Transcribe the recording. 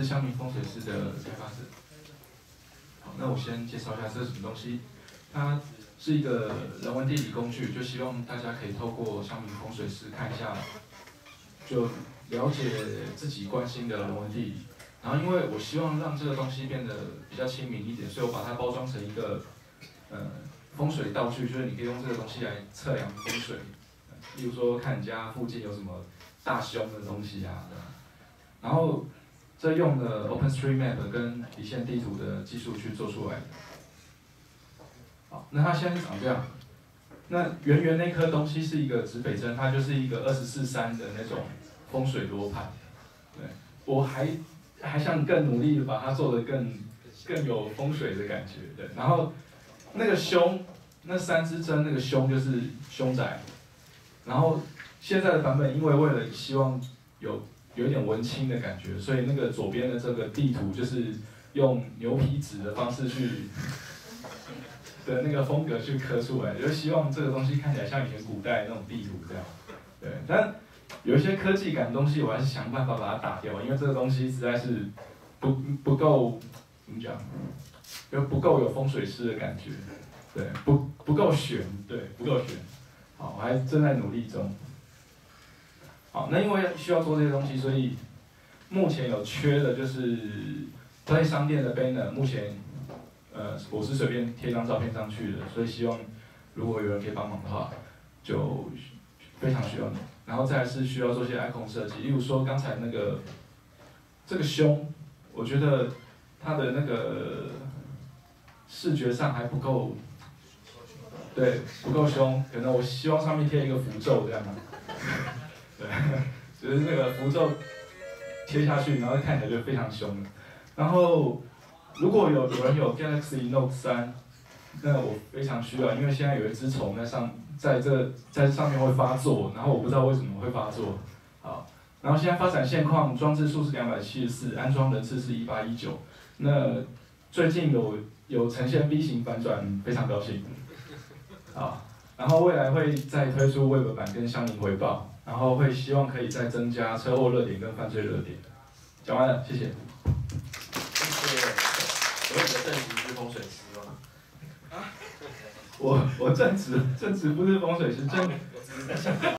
是乡民风水师的开发者。好，那我先介绍一下这是什么东西。它是一个人文地理工具，就希望大家可以透过乡民风水师看一下，就了解自己关心的人文地理。然后，因为我希望让这个东西变得比较亲民一点，所以我把它包装成一个风水道具，就是你可以用这个东西来测量风水。例如说，看你家附近有什么大凶的东西啊，对吧？然后这用了 OpenStreetMap 跟离线地图的技术去做出来的。好，那它现在是长这样。那圆圆那颗东西是一个指北针，它就是一个24:3的那种风水罗盘。对，我还想更努力的把它做得更有风水的感觉。对，然后那个凶，那3支针那个凶就是凶宅。然后现在的版本，因为为了希望有一点文青的感觉，所以那个左边的这个地图就是用牛皮纸的方式去的那个风格去刻出来，就是希望这个东西看起来像以前古代那种地图这样。对，但有一些科技感的东西，我还是想办法把它打掉，因为这个东西实在是不够怎么讲，就不够有风水师的感觉。对，不够玄，对，不够玄。好，我还正在努力中。好，那因为需要做这些东西，所以目前有缺的就是Play商店的 banner， 目前我是随便贴张照片上去的，所以希望如果有人可以帮忙的话，就非常需要你。然后再来是需要做些 icon 设计，例如说刚才那个这个胸，我觉得它的那个视觉上还不够。对，不够凶，可能我希望上面贴一个符咒这样。对，就是那个符咒贴下去，然后看起来就非常凶。然后，如果有人有 Galaxy Note 3，那我非常需要，因为现在有一只虫在上面会发作，然后我不知道为什么会发作。好，然后现在发展现况，装置数是274，安装人次是1819。那最近有呈现 V 型反转，非常高兴。好，然后未来会再推出 Web 版跟乡民回报，然后会希望可以再增加车祸热点跟犯罪热点。讲完了，谢谢。 谢谢。所以你的正职是风水师吗？ 我正职不是风水师，